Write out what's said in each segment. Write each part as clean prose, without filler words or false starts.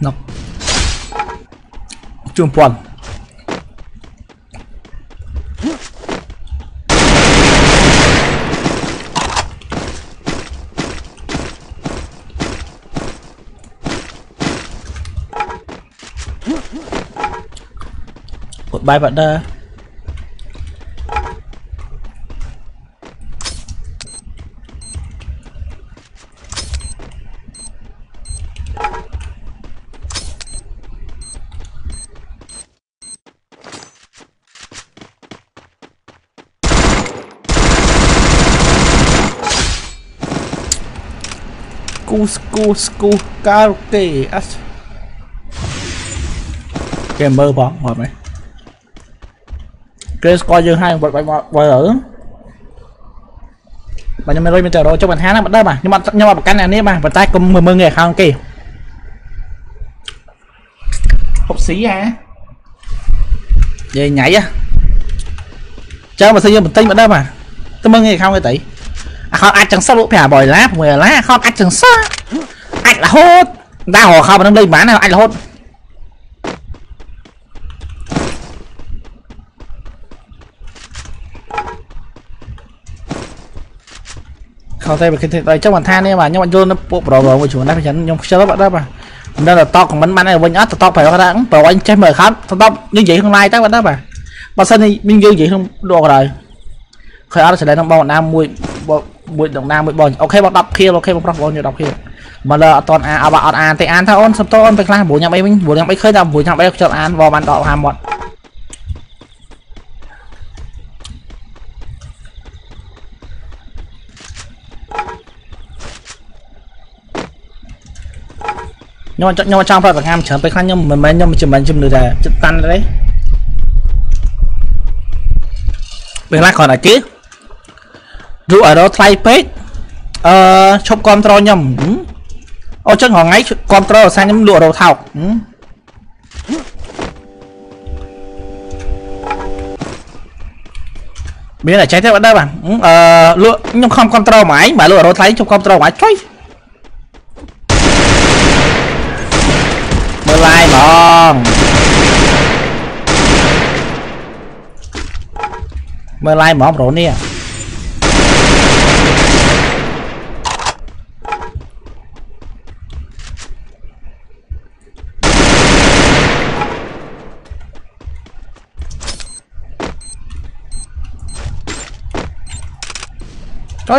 nó chuông quần một bài bạn đa Sku karaoke gamer bóng một này cái score dương hai bật ở mà nhưng mà rồi rồi cho bạn há nó bật đây mà nhưng mà cái này nè mà tay cùng 10 nghề không kì hộp xí hả về nhảy á chơi mà xây dựng một tinh bật đây mà tôi mừng nghề không cái tỷ không ai chẳng sao lúc phải bồi lá 10 lá không ai chẳng sao anh là hốt ra hồ không mà nó lên bán nào anh là hốt không thấy cái đây trong bàn than này mà nhưng mà vô nó bộ rồi mà chủ nó phải chắn nhưng chưa đó mà nên là to còn bắn này bên ớt to phải ra rồi anh chơi mời khám to như vậy không like chắc đó mà sân thì mình như vậy không đồ rồi khởi áo sẽ lấy nó bao nam mùi đồng nam mùi bò ok bọc đọc kia ok bọc bao nhiêu đọc kia mà là toàn bạn thì ăn thôi ôn sắp to ôn phải là buổi nhà bay khơi nào buổi nhà bay chọn ăn vào bàn đỏ hàm bọn nhưng mà trong phải hàm trởไป khăn nhưng mà mình chùm được là tan đấy bên lại còn là chứ rượu ở đó thay page trong control nhầm ô chắc họ ngay control sang nhầm lụa đầu thọc biết là trái theo đây bạn lụa nhưng không control máy mà lụa đầu thấy trong control máy chơi mơ lai bong mơ lai bong rồi nè trời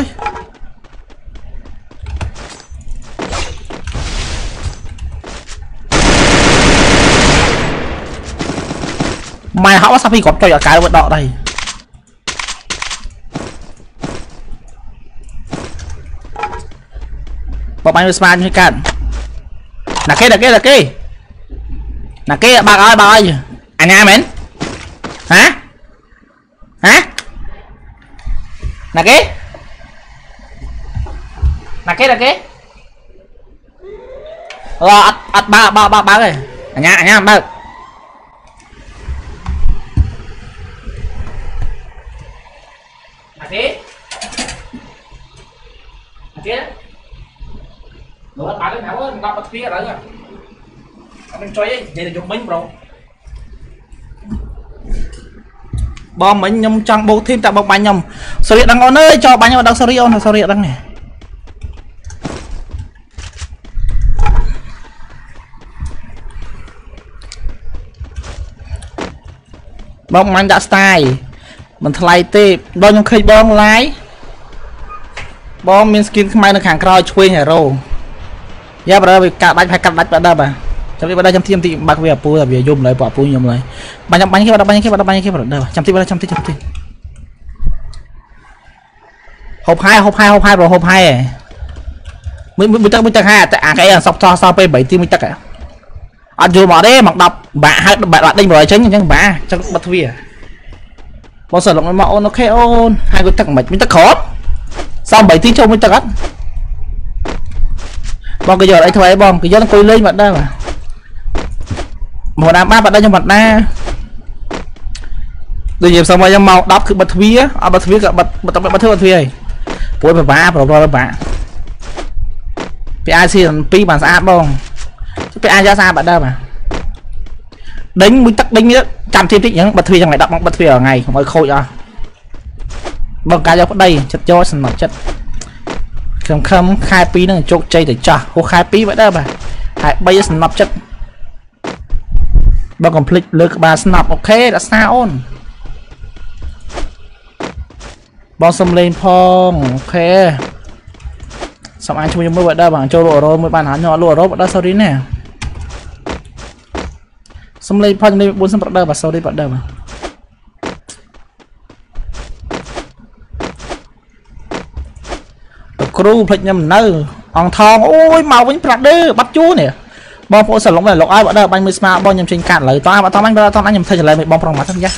mày họ sao phi có cho cái vật đỏ đây bỏ bánh spam như cạn là cái bà ơi anh em mến hả là cái ba rồi anh nha ba kia nữa bạn nào ơi đọc bật phía rồi mình chơi vậy là dùng bánh rồi bom mình nhom trong bố thêm tại bọc bánh nhom sorry đang ngon ơi cho bánh đang sorry đang này bom mình đã style mình thay tê đôi nhom khơi bom lái bom mình skin mai nó hàng còi chui hero giờ bây giờ cả đánh phải cắt đánh vào mà trong khi bây giờ trong team thì bác về pu là về dùng lại bỏ pu nhom lại bánh kia vào đây trong team hộp hai rồi hộp hai mới chắc hai cái sọc cho sao p7 team mới chắc à anh dù bỏ đấy mặc đọc bạn đinh rồi tránh nhưng bà chắc bật thuyền bao giờ nó mạo nó khe ôn hai cái chắc mệt mới chắc khó sao 7 tiếng trong mới chắc bom cái giờ đấy thôi bom cái gió nó quay lên mặt đây mà một đám ba bạn đây trong mặt na rồi nhiều xong rồi màu đắp cứ bật vía cả bật thưa cuối bà rồi bạn PIC pi bản sát bông bị ai ra bạn đâu mà đánh mũi tắc đánh trăm thêm tích những bật thủy trong ngày đọc bật thủy ở ngày không ơi khôi cho bằng cái cho đây chất cho sần mặt chất không không khai pí nó chốt chơi để cho cô khai pí vậy đó mà hãy bây giờ sần mặt chất bao complete lượt bà snap ok đã sao ôn bao xông lên phong ok xong anh chung mới vậy đó bằng châu lụa rồi mới bàn hắn nhỏ lụa rồi đó sau đi nè xông lên phong đi 4 xâm đơ và sau đi bắt đầu mà crew phịch nhầm nơi ông thong ôi màu với phật đơ bắt chú nè bom phô sờ lỏng này lọc ai bắt đầu banh mới smart bom nhầm trên cạn lời to bắt anh nhầm thay lại mình bom trong mặt thằng giá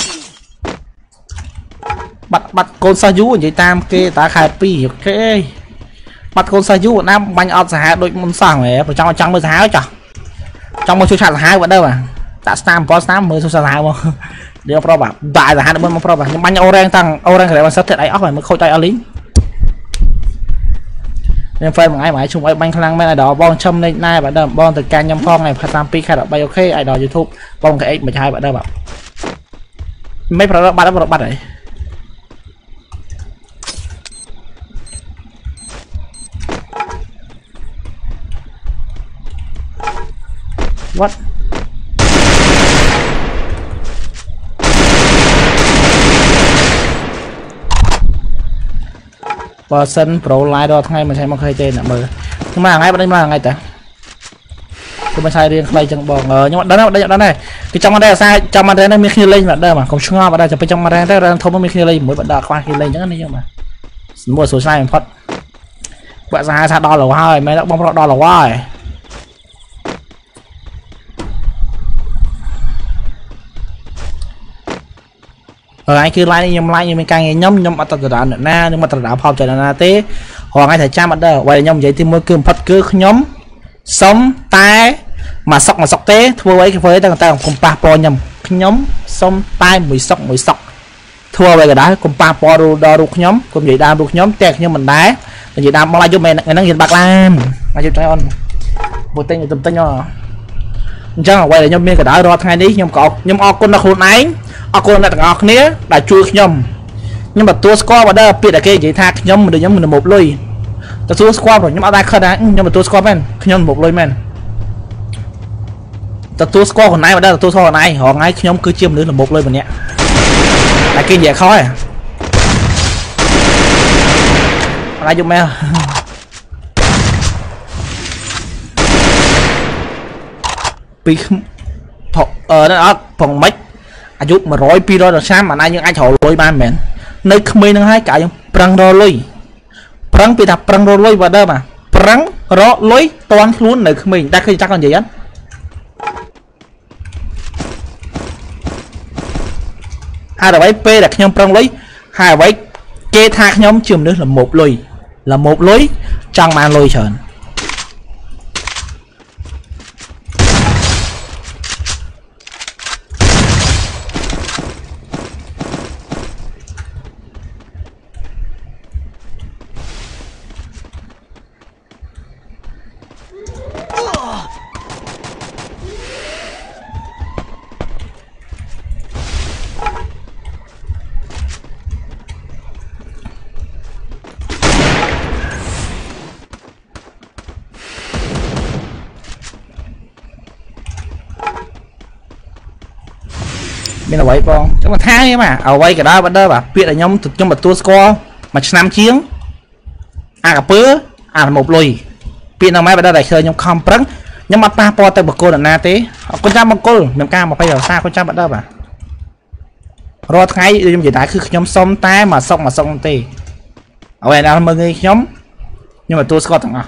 bắt con sa dú vậy tam kê ta khai pi ok bắt con sa dú nam banh ọt xả đôi môn sàng này ở trong mới hái cho trong một số sàn hái vẫn đâu mà đã stam có stam mới số sàn hái không điều pro bảo tại là hai đứa bên pro bảo nhưng banh orange tăng orange để bạn sắp thiệt ấy óc này mới khôi tay ở lính nên phơi một ai mà chung ấy banh khăng mấy này đó bom châm lên nay bạn đâm bom từ can nhâm phong này phát tam pi khai đọc bay ok ai đòi youtube bom cái x 12 bạn đâu bảo mấy pro bắt đó bắt đấy what person pro live đó ngay mình thấy một hai tên là mờ nhưng mà ngay bên đây mà ngay ta tôi mới sai riêng play chẳng bỏ nhưng mà đó này cái trong đây là sai trong đây nó mới khi lên bạn đây mà không ngon vào đây chụp trong đây ra không mới khi lên mỗi bạn đợt qua khi lên những cái này mà mua số sai mình phát bạn ra sao đo là quá rồi mấy đã bom đo là quá rồi anh cứ like nhưng mình càng nghe nhóm mà tao đã na nhưng mà tao đã phong trời là thế hoặc ngay thời trang bắt đầu quay nhóm vậy thì mới cơm phát cứ nhóm sống tai mà sọc té thua ấy với tao cùng pa po nhầm nhóm sống tai mùi sọc thua về cái đó cùng pa po đo đục nhóm cùng vậy đa đục nhóm tẹt như mình đá vậy đa mong lại cho mày ngày nắng hiện bạc lam mà cho trai on một tên tầm tên nhỏ chắc là quay lại nhóm miên cái đó rồi thay đi nhóm cọ nhóm o con là khôn ấy con là ngọc nia đã chui nhom nhưng mà tua score vào đây biệt là cái gì thạc nhom mình được nhóm mình một lôi ta tua score rồi nhưng mà ai khơi đã nhưng mà tua score men nhom một lôi men ta tua score còn này vào đây là tua score này họ ngay nhóm cứ chiêm nữa là một lôi mình nhé là cái gì khó à lại dùng mail bị đó phòng mấyอายุมา100 ปีrồi sao mà nay nhưng ai thổi lôi ban mền nơi không mấy năng hai cả nhưng prang ro lôi prang bị thằng prang ro lôi vào đây mà prang ro lôi toàn luôn nơi không mình ta khi chắc còn gì á hai là p đặt nhom prang lôi hai là kê thác nhóm chùm nữa là một lối trong màn lôi trơn bên là vậy con chúng mà thay mà ở quay cái đó vẫn đó bà biết là nhóm thực trong một tour score mà năm chiến cả bữa một lùi biết nào mấy bạn đây chơi nhóm không prăng nhóm mặt ba po tay bậc cô là na tế con trai bằng cô nhóm ca mà bây giờ xa con trai bạn đâu bà rồi ngay trong gì đạiคือnhóm xong tay mà xong tì ở đây là 10 nhóm nhưng mà tour score thằng nào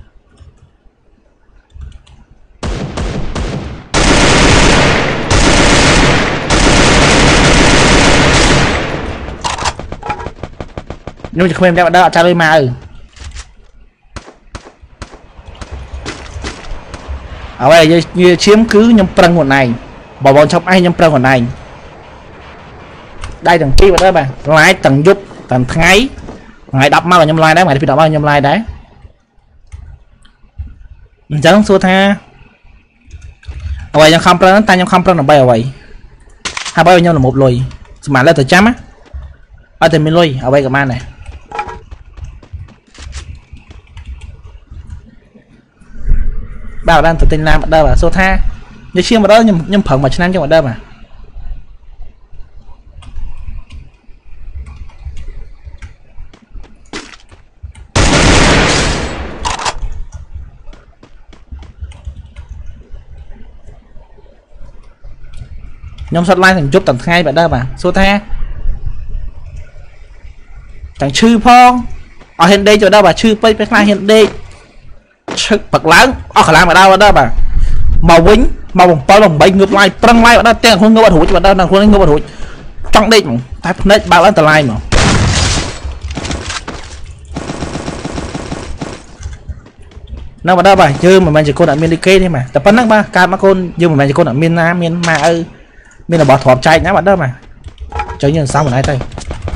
nhưng mà không em đã bắt đầu trả lời mà ở đây như chiếm cứ nhâm prăng của này bỏ bọn trong ai nhâm prăng của này đây thằng chi vào đó bạn lái tầng giúp tầng thái ngày đọc mà nhâm like đấy mày đọc mà nhâm like đấy mình chẳng xua tha vậy nhưng không prân ta nhưng không prân là bay vậy hai bay nhau là một lùi mà lên từ chấm á ở từ mình lùi ở bay cái man này bảo đang tự tin làm ở đâu mà số tha như chiên mà đó nhưng phần mà cho ở đâu mà nhóm sát like thành chụp tầng ngay bạn đâu mà số tha chẳng chư phong ở hiện đây chỗ đâu mà chư pay pay hiện đây bật lớn ở khả năng ở đâu ở đâu mà màu quýnh màu bồng bao bồng bay ngược lại trăng lại ở đây tiền không ngơ bật hụt vào đâu là không ngơ bật hụt trong đây mà tai net bao lớn tờ lai mà nó vào đâu mà chơi mà mình chỉ con ở miền Tây đi mà tập bắn năng ba ca mà con nhưng mà mình chỉ con ở miền Nam miền mà ơi mình là bỏ thọp chay nhá bạn đâu mà chơi như sao mà nãy tay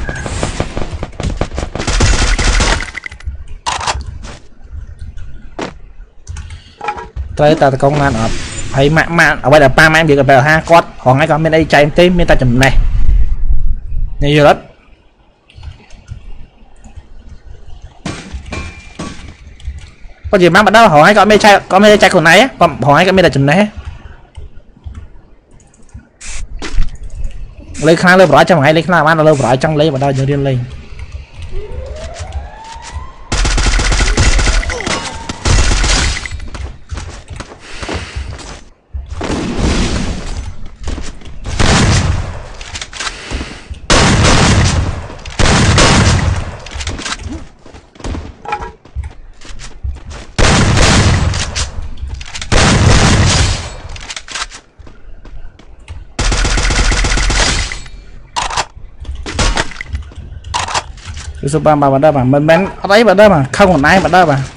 tới ta công an ở thấy mạng ở đây là ba em bị gặp ha con còn ngay còn bên đây chạy em tím bên ta chùm này nhiều lắm có gì mang bạn đâu hỏi hay con mê chạy con mê chạy còn này á còn hỏi cái mê là chùm này lấy khá lên bỏ trong hay lấy khá ăn lâu bỏ trong lấy vào đâu giờ điên lên số ba bạn đâu mà mình bán đấy bạn đâu mà không còn ai bạn đâu mà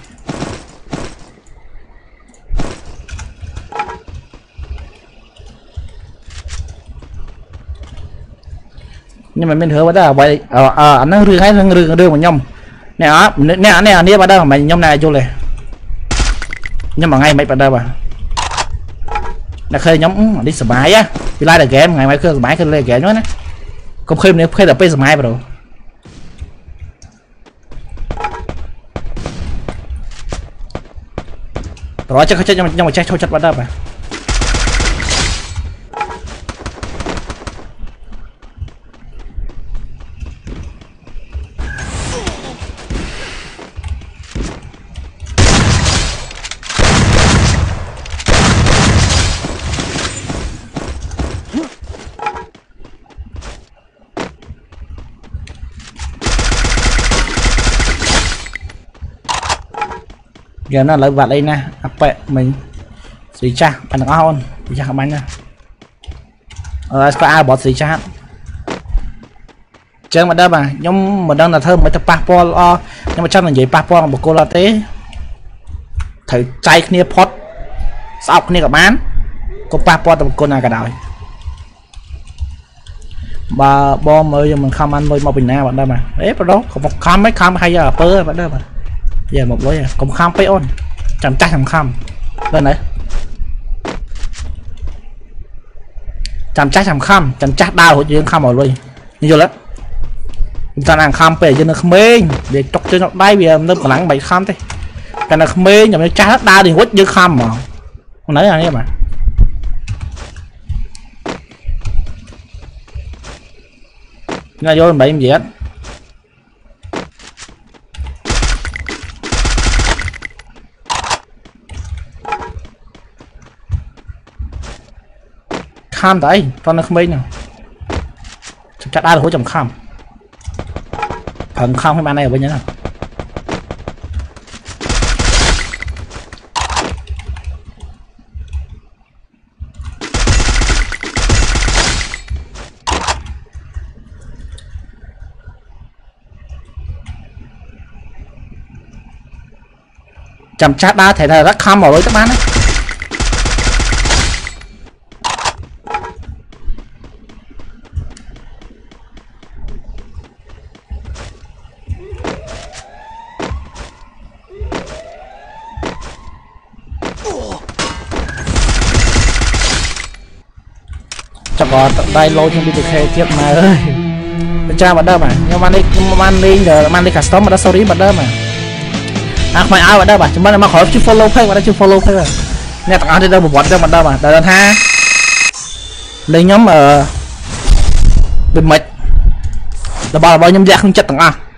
nhưng mà mình hứa bạn đâu vậy anh nó rư hay rư đưa một nhom nè nè bạn đâu mà mày nhom này vô này nhưng mà ngay mấy bạn đâu mà là khơi nhóm đi sờ máy á đi like là game ngày mai khơi máy khơi lên game nữa không khơi nếu khơi là bây giờ máy vào rồi đó chắc chết nhưng mà chắc thôi chắc bắt đầu mà giờ nó lại vặt đây nè apẹ mình xì cha anh ngon xì cha không anh nha có ai bỏ xì cha chơi mà đâu mà nhóm mà đang là thơm mấy tập passport nhưng mà chắc là vậy passport một cô là thế thử chay kia pot sau kia cả bán có passport một cô nào cả đời bà bom ơi mình không ăn thôi mà bình nào bạn đâu mà đấy vào đó có một khám mấy khám hay giờ pơ bạn đâu mà giờ một lối cũng không phải ôn chẳng chắc thằng khăm lên đấy chẳng chắc thằng khăm chẳng chắc đau của chuyện khăm ở luôn như lắm chúng ta đang khăm về cho nó không mê để chọc cho nó bay bây giờ nó còn lắng bảy khăm thế cái là không mê nhầm chắc hết đau thì quất như khăm mà không nói là mà nó vô bảy em gì hết kham đấy con nó không biết nào chắc đã được hỗ trợ kham phần không hay bạn này ở bên nhớ nào chăm chắc đã thể là rất kham ở với các bạn ấy chắc có tay lôi trong BTK tiếp mà ơi cha bạn đó mà nhưng man đi custom mà đã sorry bạn đó mà mày ai bạn đó mà chúng ta mà khỏi chứ follow page mà đã chưa follow page rồi nè tặng ai đi đâu một bọn cho bạn đó mà đợi ha lên nhóm ở bên mệt là bao nhiêu nhóm ra không chất tặng